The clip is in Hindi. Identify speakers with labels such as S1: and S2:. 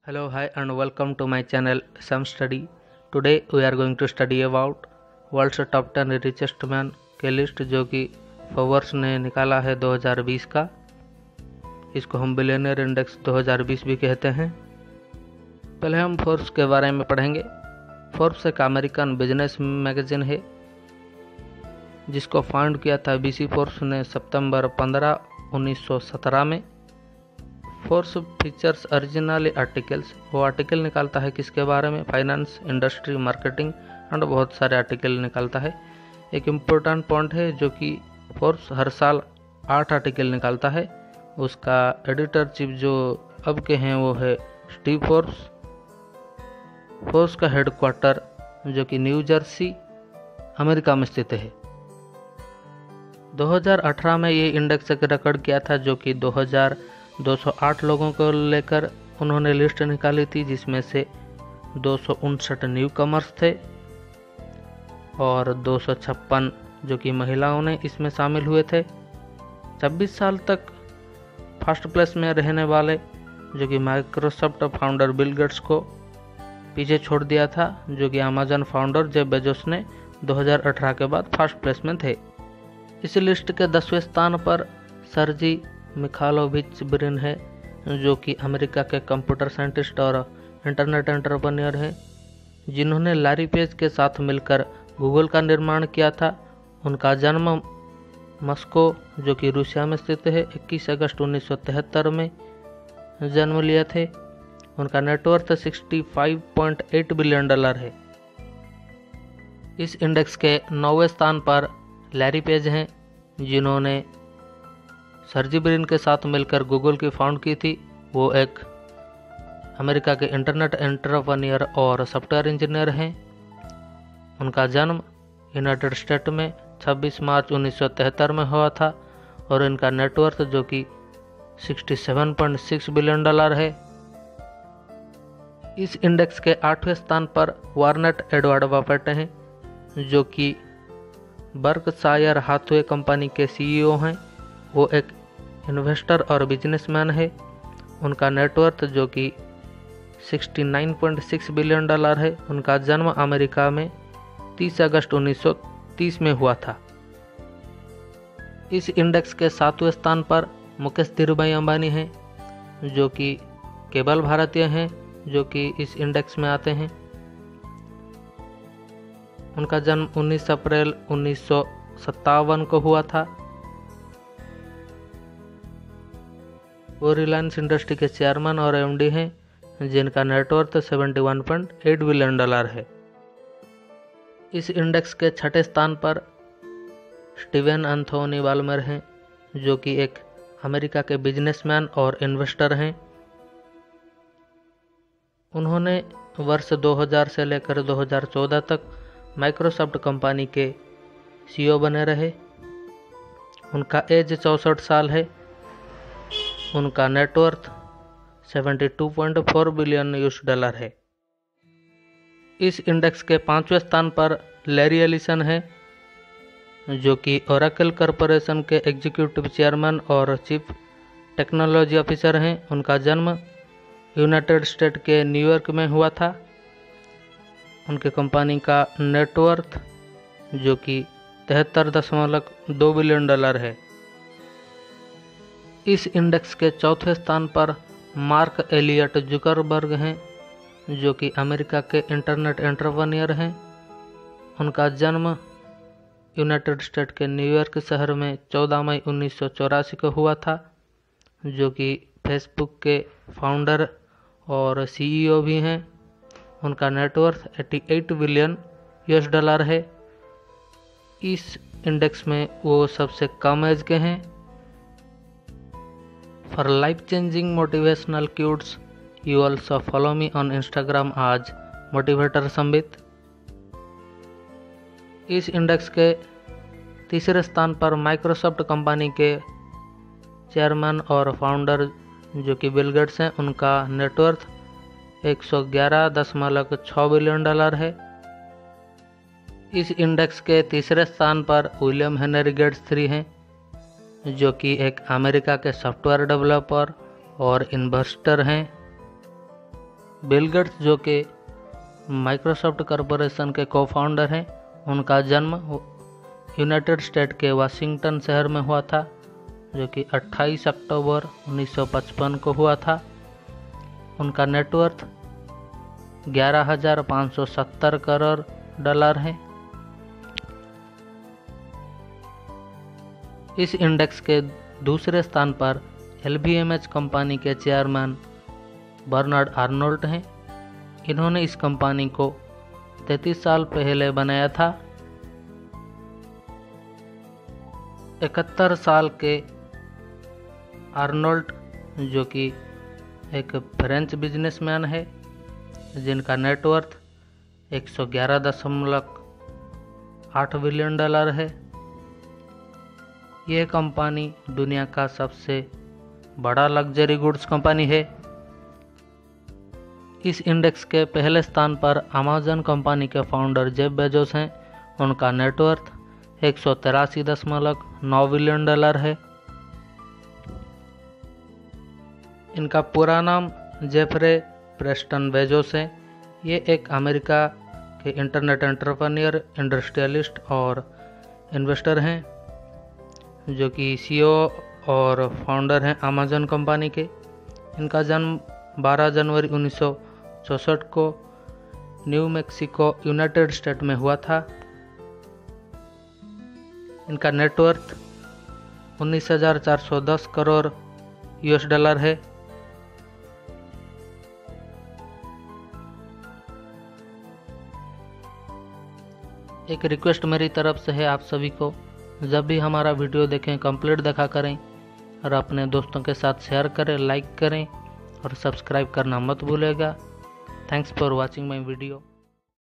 S1: Hello, hi, and welcome to my channel Sam Study. Today we are going to study about world's top 10 richest man के लिस्ट जो कि फोर्ब्स ने निकाला है 2020 का। इसको हम बिलियनियर इंडेक्स 2020 भी कहते हैं। पहले हम फोर्ब्स के बारे में पढ़ेंगे। फोर्ब्स एक अमेरिकन बिजनेस मैगजीन है जिसको फाउंड किया था बीसी फोर्ब्स ने सितंबर 15, 1917 में। फोर्ब्स फीचर्स ओरिजिनली आर्टिकल्स, वो आर्टिकल निकालता है किसके बारे में? फाइनेंस, इंडस्ट्री, मार्केटिंग एंड बहुत सारे आर्टिकल निकालता है। एक इम्पोर्टेंट पॉइंट है जो कि फोर्ब्स हर साल 8 आर्टिकल निकालता है। उसका एडिटर चीफ जो अब के हैं वो है स्टीव फोर्ब्स। फोर्ब्स का हेडक्वार्टर जो कि न्यू जर्सी अमेरिका में स्थित है। 2018 में ये इंडेक्स एक रिकॉर्ड किया था जो कि 208 लोगों को लेकर उन्होंने लिस्ट निकाली थी, जिसमें से 259 न्यू कमर्स थे और 256 जो कि महिलाओं ने इसमें शामिल हुए थे। 26 साल तक फर्स्ट प्लेस में रहने वाले जो कि माइक्रोसॉफ्ट फाउंडर बिल गेट्स को पीछे छोड़ दिया था, जो कि अमेजन फाउंडर जेफ बेजोस ने 2018 के बाद फर्स्ट प्लेस में थे। इस लिस्ट के 10वें स्थान पर सर्जी मिखालोविच ब्रिन है जो कि अमेरिका के कंप्यूटर साइंटिस्ट और इंटरनेट एंटरप्रेन्योर हैं, जिन्होंने लैरी पेज के साथ मिलकर गूगल का निर्माण किया था। उनका जन्म मॉस्को जो कि रूसिया में स्थित है 21 अगस्त 1973 में जन्म लिया थे। उनका नेटवर्थ $65.8 बिलियन है। इस इंडेक्स के 9वें स्थान पर लैरी पेज हैं, जिन्होंने सर्जी ब्रिन के साथ मिलकर गूगल की फाउंड की थी। वो एक अमेरिका के इंटरनेट एंटरप्रेन्योर और सॉफ्टवेयर इंजीनियर हैं। उनका जन्म यूनाइटेड स्टेट में 26 मार्च 1973 में हुआ था और इनका नेटवर्थ जो कि $67.6 बिलियन है। इस इंडेक्स के 8वें स्थान पर वार्नेट एडवर्ड बफेट हैं जो कि बर्कशायर हाथवे कंपनी के सीईओ हैं। वो एक इन्वेस्टर और बिजनेसमैन है। उनका नेटवर्थ जो कि $69.6 बिलियन है। उनका जन्म अमेरिका में 30 अगस्त 1930 में हुआ था। इस इंडेक्स के 7वें स्थान पर मुकेश धीरूभाई अंबानी हैं जो कि केवल भारतीय हैं जो कि इस इंडेक्स में आते हैं। उनका जन्म 19 अप्रैल 1957 को हुआ था। वो रिलायंस इंडस्ट्री के चेयरमैन और एमडी हैं, जिनका नेटवर्थ $71.8 बिलियन है। इस इंडेक्स के 6ठे स्थान पर स्टीवन एंथोनी बाल्मर हैं जो कि एक अमेरिका के बिजनेसमैन और इन्वेस्टर हैं। उन्होंने वर्ष 2000 से लेकर 2014 तक माइक्रोसॉफ्ट कंपनी के सीईओ बने रहे। उनका एज 64 साल है। उनका नेटवर्थ $72.4 बिलियन है। इस इंडेक्स के 5वें स्थान पर लैरी एलिसन है जो कि ओरेकल कॉरपोरेशन के एग्जीक्यूटिव चेयरमैन और चीफ टेक्नोलॉजी ऑफिसर हैं। उनका जन्म यूनाइटेड स्टेट के न्यूयॉर्क में हुआ था। उनके कंपनी का नेटवर्थ जो कि $73.2 बिलियन है। इस इंडेक्स के 4थे स्थान पर मार्क एलियट जुकरबर्ग हैं जो कि अमेरिका के इंटरनेट एंटरप्रेन्योर हैं। उनका जन्म यूनाइटेड स्टेट के न्यूयॉर्क शहर में 14 मई 1984 को हुआ था, जो कि फेसबुक के फाउंडर और सीईओ भी हैं। उनका नेटवर्थ $88 बिलियन है। इस इंडेक्स में वो सबसे कम एज के हैं। For life-changing motivational quotes, you also follow me on Instagram as Motivator Sambit. इस इंडेक्स के 3रे स्थान पर माइक्रोसॉफ्ट कंपनी के चेयरमैन और फाउंडर जो कि बिल गेट्स हैं। उनका नेटवर्थ $111.6 बिलियन है। इस इंडेक्स के 3रे स्थान पर विलियम हेनरी गेट्स III हैं जो कि एक अमेरिका के सॉफ्टवेयर डेवलपर और इन्वेस्टर हैं। बिल गेट्स जो कि माइक्रोसॉफ्ट कॉरपोरेशन के को फाउंडर हैं, उनका जन्म यूनाइटेड स्टेट के वाशिंगटन शहर में हुआ था, जो कि 28 अक्टूबर 1955 को हुआ था। उनका नेटवर्थ 11,570 करोड़ डॉलर है। इस इंडेक्स के दूसरे स्थान पर LVMH कंपनी के चेयरमैन बर्नार्ड आर्नोल्ट हैं। इन्होंने इस कंपनी को 33 साल पहले बनाया था। 71 साल के आर्नोल्ट जो कि एक फ्रेंच बिजनेसमैन है, जिनका नेटवर्थ 111.8 बिलियन डॉलर है। यह कंपनी दुनिया का सबसे बड़ा लग्जरी गुड्स कंपनी है। इस इंडेक्स के पहले स्थान पर अमेज़न कंपनी के फाउंडर जेफ बेजोस हैं। उनका नेटवर्थ 183.9 बिलियन डॉलर है। इनका पूरा नाम जेफरे प्रेस्टन बेजोस है। ये एक अमेरिका के इंटरनेट एंटरप्रेन्योर, इंडस्ट्रियलिस्ट और इन्वेस्टर हैं, जो कि CEO और फाउंडर हैं अमेज़न कंपनी के। इनका जन्म 12 जनवरी 1964 को न्यू मैक्सिको, यूनाइटेड स्टेट में हुआ था। इनका नेटवर्थ 19,410 करोड़ US डॉलर है। एक रिक्वेस्ट मेरी तरफ से है आप सभी को, जब भी हमारा वीडियो देखें कंप्लीट देखा करें और अपने दोस्तों के साथ शेयर करें, लाइक करें और सब्सक्राइब करना मत भूलेगा। Thanks for watching my video.